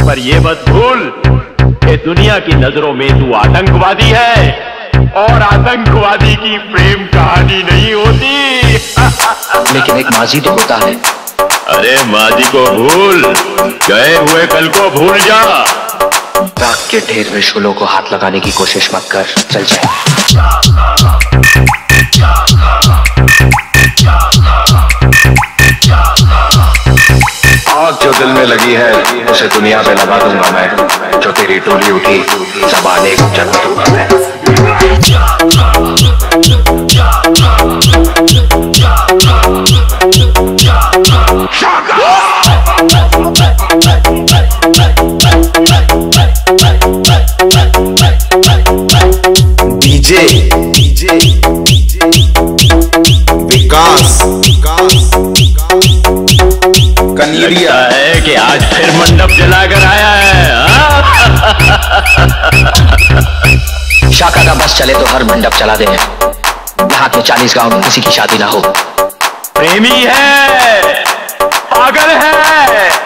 पर ये मत भूल कि दुनिया की नजरों में तू आतंकवादी है और आतंकवादी की प्रेम कहानी नहीं होती। लेकिन एक माजी तो होता है। अरे माजी को भूल, गए हुए कल को भूल जा। राख के ढेर में शोलों को हाथ लगाने की कोशिश मत कर, चल जाए। आग जो दिल में लगी है उसे दुनिया पे लगा दूंगा मैं। जो तेरी टोली उठी ज़बाने को जला दूंगा मैं। डीजे विकास लगता है कि आज फिर मंडप जलाकर आया है। शाका का बस चले तो हर मंडप चला दे। यहाँ के 40 गांव में किसी की शादी ना हो। प्रेमी है, पागल है।